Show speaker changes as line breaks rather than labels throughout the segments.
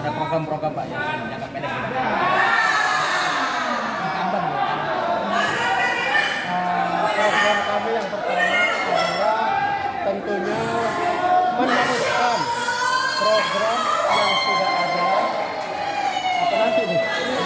ada program-program Pak yang jangka pendek gitu. Incumbent gitu.
Program kami yang pertama adalah tentunya meneruskan program yang sudah ada. Apa nanti nih?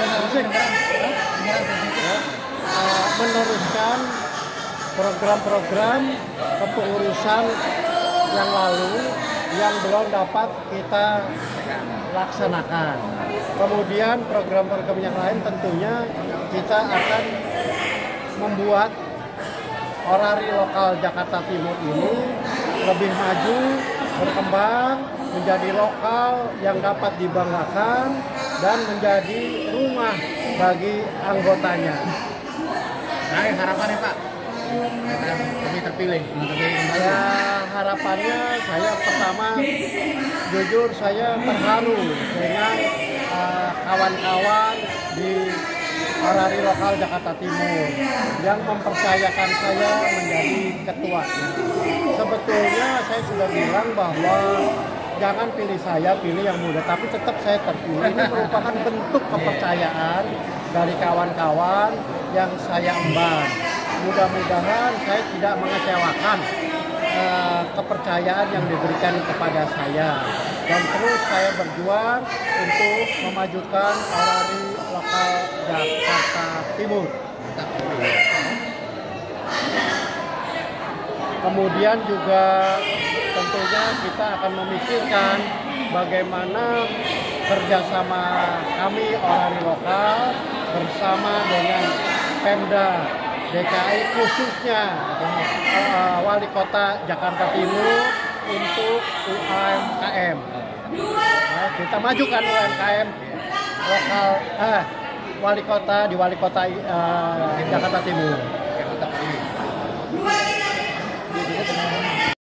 Meneruskan program-program kepengurusan yang lalu yang belum dapat kita laksanakan. Kemudian program-program yang lain tentunya kita akan membuat orari lokal Jakarta Timur ini lebih maju, berkembang, menjadi lokal yang dapat dibanggakan dan menjadi rumah bagi anggotanya.
Nah, harapannya Pak, lebih terpilih,
Ya, harapannya saya pertama jujur saya terharu dengan kawan-kawan di orari lokal Jakarta Timur yang mempercayakan saya menjadi ketuanya. Sebetulnya saya sudah bilang bahwa jangan pilih saya, pilih yang muda, tapi tetap saya terpilih. Ini merupakan bentuk kepercayaan dari kawan-kawan yang saya emban. Mudah-mudahan saya tidak mengecewakan kepercayaan yang diberikan kepada saya, dan terus saya berjuang untuk memajukan orari lokal Jakarta Timur. Kemudian juga tentunya kita akan memikirkan bagaimana kerjasama kami orari lokal bersama dengan Pemda DKI, khususnya Wali Kota Jakarta Timur untuk UMKM. Nah, kita majukan UMKM lokal Wali Kota di Wali Kota Jakarta Timur.